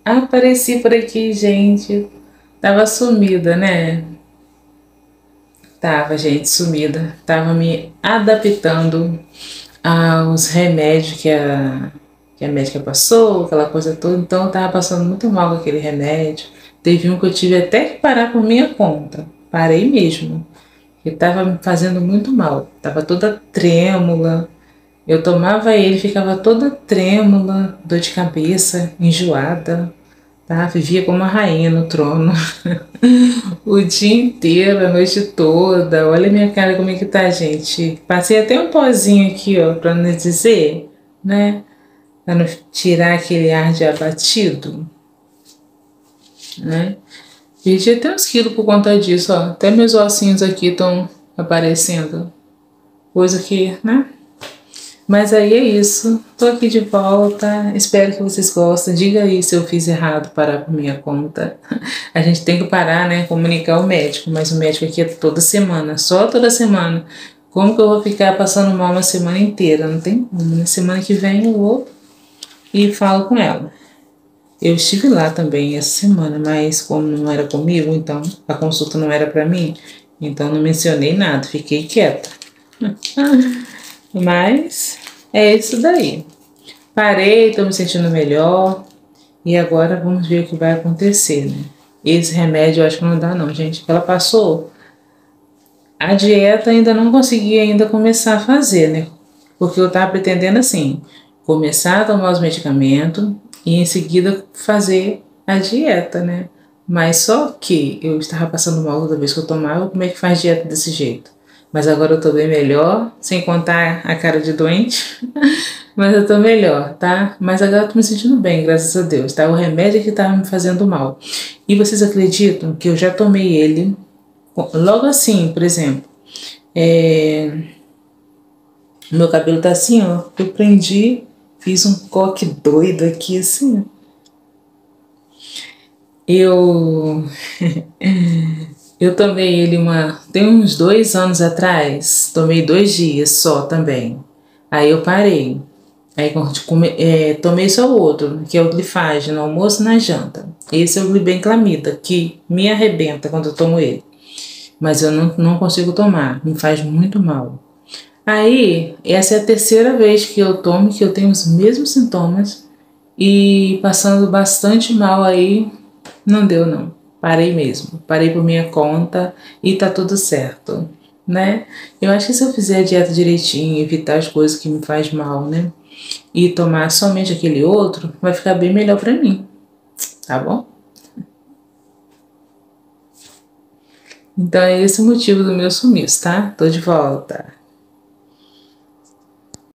Apareci por aqui, gente. Tava sumida, né? Tava, gente, sumida. Tava me adaptando aos remédios que a médica passou, aquela coisa toda. Então eu tava passando muito mal com aquele remédio. Teve um que eu tive até que parar por minha conta. Parei mesmo. Ele tava me fazendo muito mal. Tava toda trêmula. Eu tomava ele, ficava toda trêmula, dor de cabeça, enjoada. Tá? Vivia como uma rainha no trono. O dia inteiro, a noite toda. Olha a minha cara como é que tá, gente. Passei até um pozinho aqui, ó, pra não dizer, né? Pra não tirar aquele ar de abatido, né? Perdi até uns quilos por conta disso, ó. Até meus ossinhos aqui estão aparecendo. Coisa que, né? Mas aí é isso. Tô aqui de volta. Espero que vocês gostem. Diga aí se eu fiz errado parar por minha conta. A gente tem que parar, né? Comunicar o médico. Mas o médico aqui é toda semana. Só toda semana. Como que eu vou ficar passando mal uma semana inteira? Não tem como. Na semana que vem eu vou e falo com ela. Eu estive lá também essa semana, mas como não era comigo, então a consulta não era pra mim. Então não mencionei nada. Fiquei quieta. Mas é isso daí. Parei, tô me sentindo melhor. E agora vamos ver o que vai acontecer, né? Esse remédio eu acho que não dá não, gente. Ela passou. A dieta ainda não consegui ainda começar a fazer, né? Porque eu tava pretendendo assim, começar a tomar os medicamentos e em seguida fazer a dieta, né? Mas só que eu estava passando mal toda vez que eu tomava, como é que faz dieta desse jeito? Mas agora eu tô bem melhor, sem contar a cara de doente. Mas eu tô melhor, tá? Mas agora eu tô me sentindo bem, graças a Deus, tá? O remédio que tava me fazendo mal. E vocês acreditam que eu já tomei ele logo assim, por exemplo, meu cabelo tá assim, ó. Eu prendi, fiz um coque doido aqui, assim. Eu, eu tomei ele tem uns 2 anos atrás, tomei 2 dias só também. Aí eu parei. Aí tomei só o outro, que é o glifage, no almoço e na janta. Esse é o glibenclamida, que me arrebenta quando eu tomo ele. Mas eu não consigo tomar, me faz muito mal. Aí, essa é a terceira vez que eu tomo, que eu tenho os mesmos sintomas e passando bastante mal aí, não deu não. Parei mesmo, parei por minha conta e tá tudo certo, né? Eu acho que se eu fizer a dieta direitinho, evitar as coisas que me faz mal, né? E tomar somente aquele outro, vai ficar bem melhor pra mim, tá bom? Então é esse o motivo do meu sumiço, tá? Tô de volta.